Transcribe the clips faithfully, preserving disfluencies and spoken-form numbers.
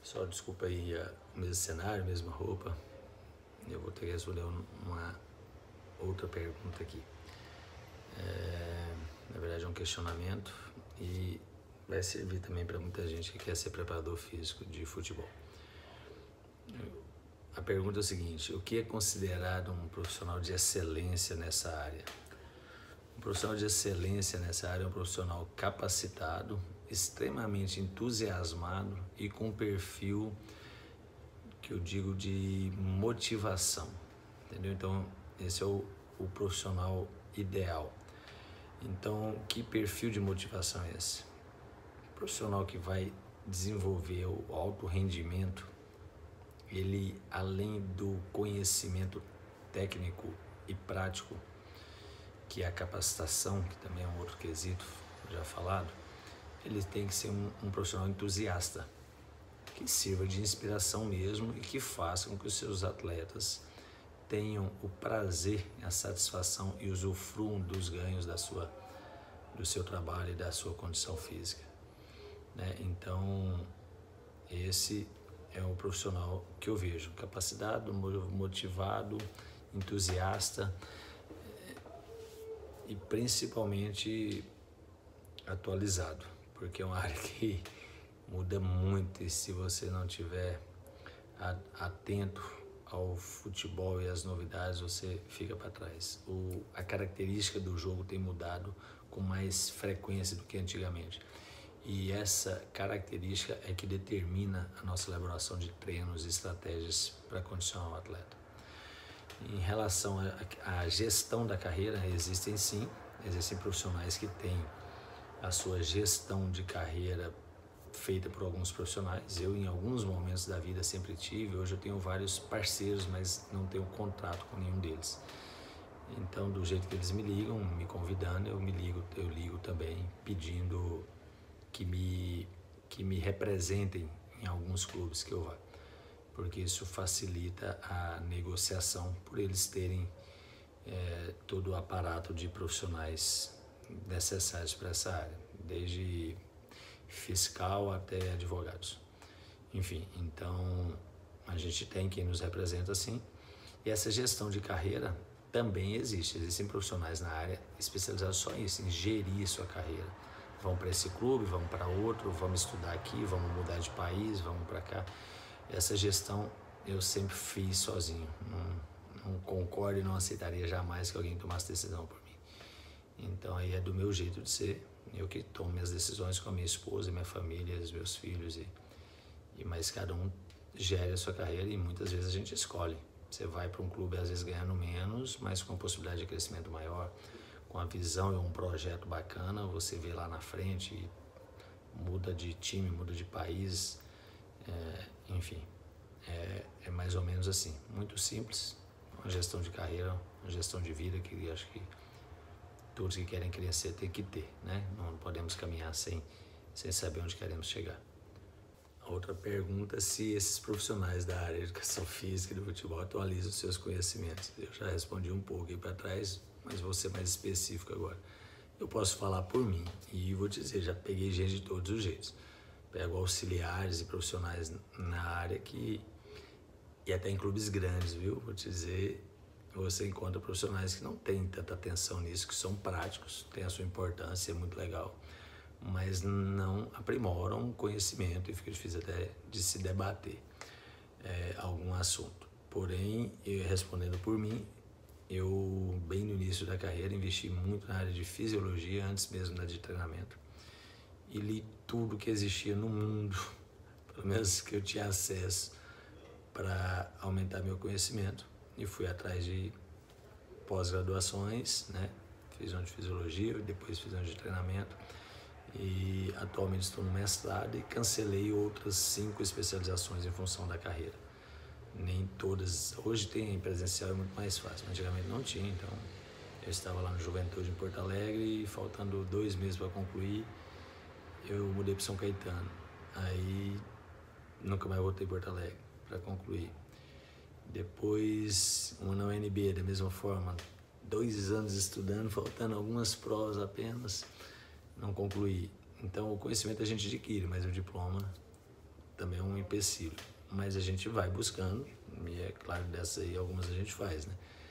Só desculpa aí a- o mesmo cenário, a mesma roupa. Eu vou ter que responder uma outra pergunta aqui. É, na verdade é um questionamento e vai servir também para muita gente que quer ser preparador físico de futebol. A pergunta é o seguinte: o que é considerado um profissional de excelência nessa área? Um profissional de excelência nessa área é um profissional capacitado, extremamente entusiasmado e com um perfil que eu digo de motivação, entendeu? Então esse é o, o profissional ideal. Então, que perfil de motivação é esse? O profissional que vai desenvolver o alto rendimento, ele, além do conhecimento técnico e prático, que é a capacitação, que também é um outro quesito já falado, ele tem que ser um, um profissional entusiasta, que sirva de inspiração mesmo e que faça com que os seus atletas tenham o prazer, a satisfação e usufruam dos ganhos da sua, do seu trabalho e da sua condição física, né? Então, esse é o profissional que eu vejo, capacitado, motivado, entusiasta e principalmente atualizado, porque é uma área que muda muito e se você não tiver atento ao futebol e às novidades, você fica para trás. O, a característica do jogo tem mudado com mais frequência do que antigamente. E essa característica é que determina a nossa elaboração de treinos e estratégias para condicionar o atleta. Em relação à gestão da carreira, existem sim, existem profissionais que têm a sua gestão de carreira feita por alguns profissionais. Eu, em alguns momentos da vida, sempre tive. Hoje eu tenho vários parceiros, mas não tenho contato com nenhum deles. Então, do jeito que eles me ligam, me convidando, eu me ligo, eu ligo também, pedindo que me, que me representem em alguns clubes que eu vá, porque isso facilita a negociação por eles terem é, todo o aparato de profissionais necessários para essa área, desde fiscal até advogados. Enfim, então a gente tem quem nos representa assim, e essa gestão de carreira também existe. Existem profissionais na área especializados só nisso, em gerir sua carreira. Vão para esse clube, vão para outro, vamos estudar aqui, vamos mudar de país, vamos para cá. Essa gestão eu sempre fiz sozinho. Não, não concordo e não aceitaria jamais que alguém tomasse decisão por mim. Então aí é do meu jeito de ser, eu que tomo minhas decisões com a minha esposa, minha família, os meus filhos, e, e mais cada um gere a sua carreira e muitas vezes a gente escolhe. Você vai para um clube às vezes ganhando menos, mas com possibilidade de crescimento maior, com a visão e um projeto bacana, você vê lá na frente, muda de time, muda de país, é, enfim, é, é mais ou menos assim, muito simples, uma gestão de carreira, uma gestão de vida que acho que todos que querem crescer têm que ter, né? Não podemos caminhar sem, sem saber onde queremos chegar. A outra pergunta é se esses profissionais da área de educação física e do futebol atualizam os seus conhecimentos. Eu já respondi um pouco aí para trás, mas vou ser mais específico agora. Eu posso falar por mim e vou dizer, já peguei gente de todos os jeitos. Pego auxiliares e profissionais na área que, e até em clubes grandes, viu? Vou te dizer, você encontra profissionais que não têm tanta atenção nisso, que são práticos, têm a sua importância, é muito legal, mas não aprimoram o conhecimento e fica difícil até de se debater é, algum assunto. Porém, eu, respondendo por mim, eu, bem no início da carreira, investi muito na área de fisiologia, antes mesmo da de treinamento, e li tudo que existia no mundo, pelo menos que eu tinha acesso, para aumentar meu conhecimento, e fui atrás de pós-graduações, né? Fiz uma de fisiologia, depois fiz uma de treinamento, e atualmente estou no mestrado e cancelei outras cinco especializações em função da carreira. Nem todas, hoje tem presencial, é muito mais fácil, antigamente não tinha, então eu estava lá no Juventude em Porto Alegre e faltando dois meses para concluir, eu mudei para São Caetano, aí nunca mais voltei para Porto Alegre para concluir. Depois, uma na U N B, da mesma forma, dois anos estudando, faltando algumas provas apenas, não concluí. Então, o conhecimento a gente adquire, mas o diploma também é um, empecilho. Mas a gente vai buscando, e é claro, dessas aí algumas a gente faz, né?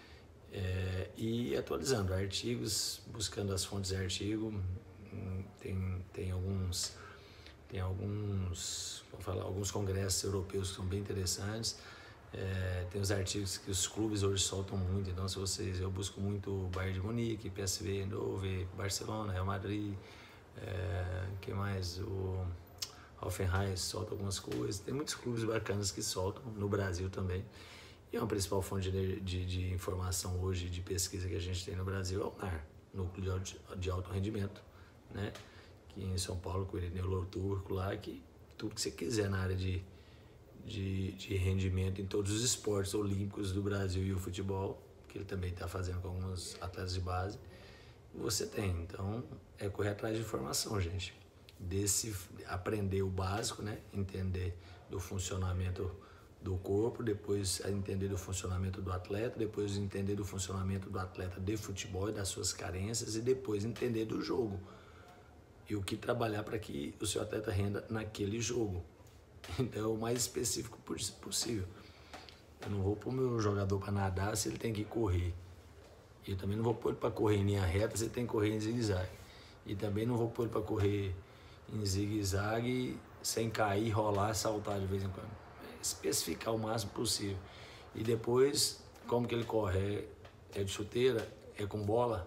É, e atualizando artigos, buscando as fontes de artigo, tem, tem alguns, tem alguns, vou falar, alguns congressos europeus que são bem interessantes. É, tem os artigos que os clubes hoje soltam muito, então se vocês, eu busco muito o Bayern de Munique, P S V, Eindhoven, Barcelona, Real Madrid, é, que mais, o Hoffenheim solta algumas coisas, tem muitos clubes bacanas que soltam, no Brasil também, e uma principal fonte de, de, de informação hoje, de pesquisa que a gente tem no Brasil é o N A R, Núcleo de, de Alto Rendimento, né, que em São Paulo, com o Irineu Loturco lá, que tudo que você quiser na área de De, de rendimento em todos os esportes olímpicos do Brasil e o futebol, que ele também está fazendo com alguns atletas de base, você tem. Então, é correr atrás de informação, gente. Desse, aprender o básico, né? Entender do funcionamento do corpo, depois entender do funcionamento do atleta, depois entender do funcionamento do atleta de futebol e das suas carências, e depois entender do jogo. E o que trabalhar para que o seu atleta renda naquele jogo. Então é o mais específico possível. Eu não vou pôr o meu jogador para nadar se ele tem que correr. E eu também não vou pôr ele para correr em linha reta se ele tem que correr em zigue-zague. E também não vou pôr ele para correr em zigue-zague sem cair, rolar, saltar de vez em quando. É especificar o máximo possível. E depois, como que ele corre? É de chuteira? É com bola?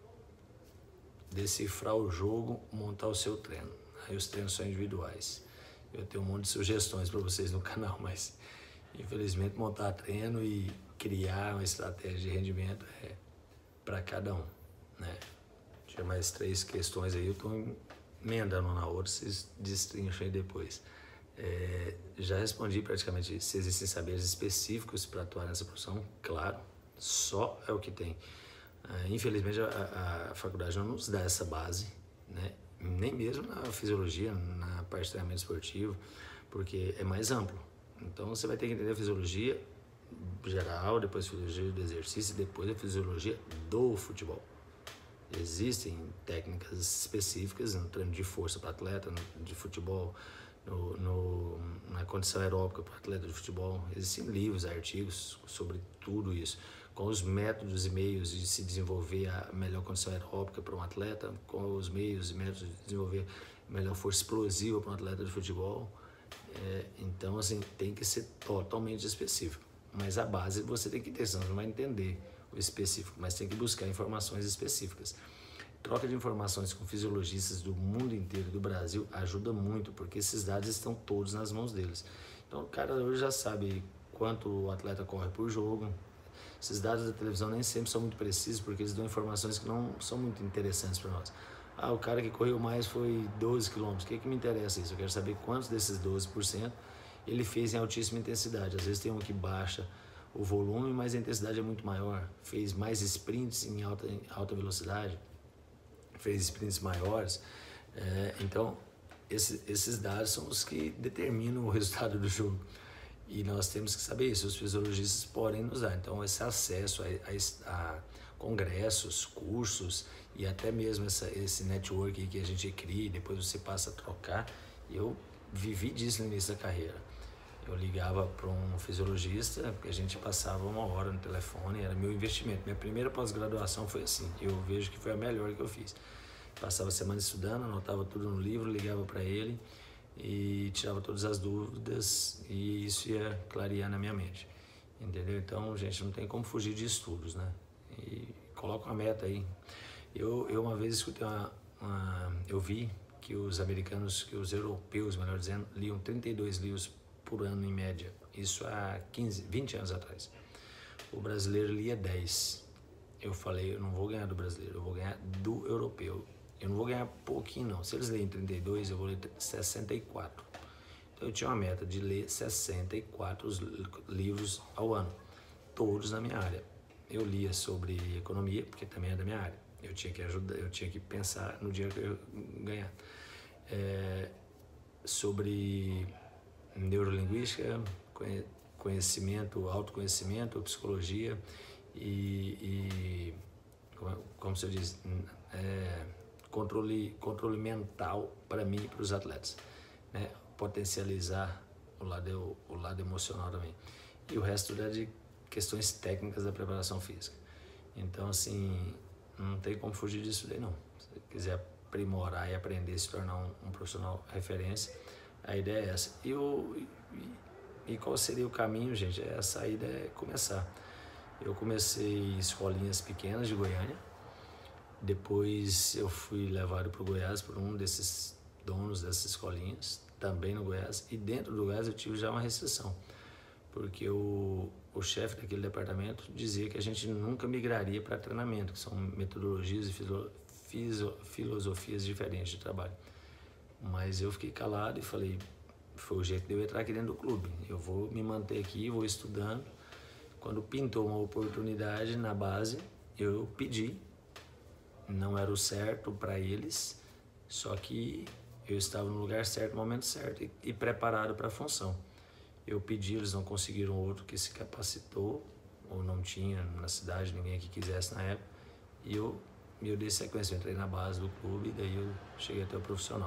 Decifrar o jogo, montar o seu treino. Aí os treinos são individuais. Eu tenho um monte de sugestões para vocês no canal, mas infelizmente montar treino e criar uma estratégia de rendimento é para cada um, né? Tinha mais três questões aí, eu estou emendando uma na outra, vocês destrinchem aí depois. É, já respondi praticamente se existem saberes específicos para atuar nessa profissão, claro, só é o que tem. Ah, infelizmente a, a faculdade não nos dá essa base, né? Nem mesmo na fisiologia, na parte de treinamento esportivo, porque é mais amplo. Então você vai ter que entender a fisiologia geral, depois a fisiologia do exercício, depois a fisiologia do futebol. Existem técnicas específicas no treino de força para atleta, de futebol, no, no, na condição aeróbica para atleta de futebol. Existem livros, artigos sobre tudo isso, com os métodos e meios de se desenvolver a melhor condição aeróbica para um atleta, com os meios e métodos de desenvolver a melhor força explosiva para um atleta de futebol. É, então, assim, tem que ser totalmente específico. Mas a base você tem que ter, senão você não vai entender o específico, mas tem que buscar informações específicas. Troca de informações com fisiologistas do mundo inteiro, do Brasil, ajuda muito, porque esses dados estão todos nas mãos deles. Então, o cara hoje já sabe quanto o atleta corre por jogo. Esses dados da televisão nem sempre são muito precisos, porque eles dão informações que não são muito interessantes para nós. Ah, o cara que correu mais foi doze quilômetros. O que, que me interessa isso? Eu quero saber quantos desses doze por cento ele fez em altíssima intensidade. Às vezes tem um que baixa o volume, mas a intensidade é muito maior. Fez mais sprints em alta, em alta velocidade, fez sprints maiores. É, então, esse, esses dados são os que determinam o resultado do jogo. E nós temos que saber isso, os fisiologistas podem nos dar. Então, esse acesso a, a, a congressos, cursos e até mesmo essa, esse network que a gente cria e depois você passa a trocar. Eu vivi disso no início da carreira. Eu ligava para um fisiologista, porque a gente passava uma hora no telefone, era meu investimento. Minha primeira pós-graduação foi assim, eu vejo que foi a melhor que eu fiz. Passava a semana estudando, anotava tudo no livro, ligava para ele e tirava todas as dúvidas e isso ia clarear na minha mente, entendeu? Então, gente, não tem como fugir de estudos, né? E coloca uma meta aí. Eu, eu uma vez escutei uma, uma... Eu vi que os americanos, que os europeus, melhor dizendo, liam trinta e dois livros por ano em média. Isso há quinze, vinte anos atrás. O brasileiro lia dez. Eu falei, eu não vou ganhar do brasileiro, eu vou ganhar do europeu. Eu não vou ganhar pouquinho não. Se eles leem trinta e dois, eu vou ler sessenta e quatro. Então eu tinha uma meta de ler sessenta e quatro livros ao ano, todos na minha área. Eu lia sobre economia, porque também é da minha área. Eu tinha que ajudar, eu tinha que pensar no dinheiro que eu ia ganhar. É, sobre neurolinguística, conhecimento, autoconhecimento, psicologia e, e como, como se diz, é, controle, controle mental para mim e para os atletas, né? Potencializar o lado, o lado emocional também. E o resto é de questões técnicas da preparação física. Então, assim, não tem como fugir disso daí, não. Se você quiser aprimorar e aprender a se tornar um, um profissional referência, a ideia é essa. E, o, e, e qual seria o caminho, gente? A saída é começar. Eu comecei em escolinhas pequenas de Goiânia, depois eu fui levado para o Goiás por um desses donos dessas escolinhas, também no Goiás, e dentro do Goiás eu tive já uma restrição, porque o, o chefe daquele departamento dizia que a gente nunca migraria para treinamento, que são metodologias e filo, fiso, filosofias diferentes de trabalho. Mas eu fiquei calado e falei, foi o jeito de eu entrar aqui dentro do clube, eu vou me manter aqui, vou estudando. Quando pintou uma oportunidade na base, eu pedi, não era o certo para eles, só que eu estava no lugar certo, no momento certo e, e preparado para a função. Eu pedi, eles não conseguiram outro que se capacitou, ou não tinha na cidade ninguém que quisesse na época, e eu, eu dei sequência, eu entrei na base do clube e daí eu cheguei até o profissional.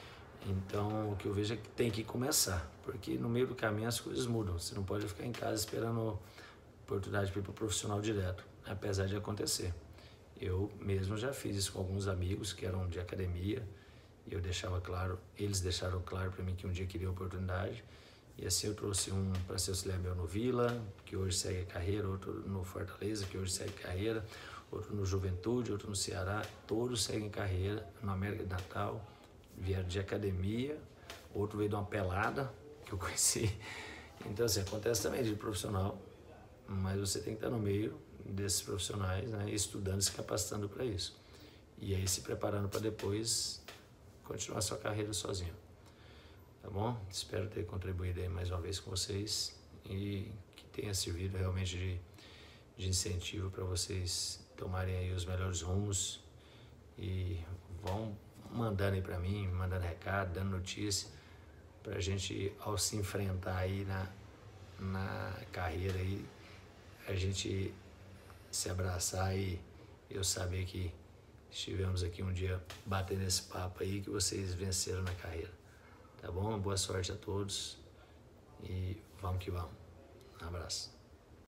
Então, o que eu vejo é que tem que começar, porque no meio do caminho as coisas mudam, você não pode ficar em casa esperando oportunidade para ir para o profissional direto, apesar de acontecer. Eu mesmo já fiz isso com alguns amigos que eram de academia, e eu deixava claro, eles deixaram claro para mim que um dia queria oportunidade, e assim eu trouxe um para ser auxiliar meu no Vila, que hoje segue a carreira, outro no Fortaleza, que hoje segue carreira, outro no Juventude, outro no Ceará, todos seguem carreira no América de Natal, vieram de academia, outro veio de uma pelada, que eu conheci. Então assim, acontece também de profissional, mas você tem que estar no meio desses profissionais, né, estudando, se capacitando para isso. E aí se preparando para depois continuar sua carreira sozinho. Tá bom? Espero ter contribuído aí mais uma vez com vocês e que tenha servido realmente de, de incentivo para vocês tomarem aí os melhores rumos e vão mandando aí para mim, mandando recado, dando notícia, para a gente, ao se enfrentar aí na, na carreira aí, a gente se abraçar e eu saber que estivemos aqui um dia batendo esse papo aí, que vocês venceram na carreira. Tá bom? Boa sorte a todos e vamos que vamos. Um abraço.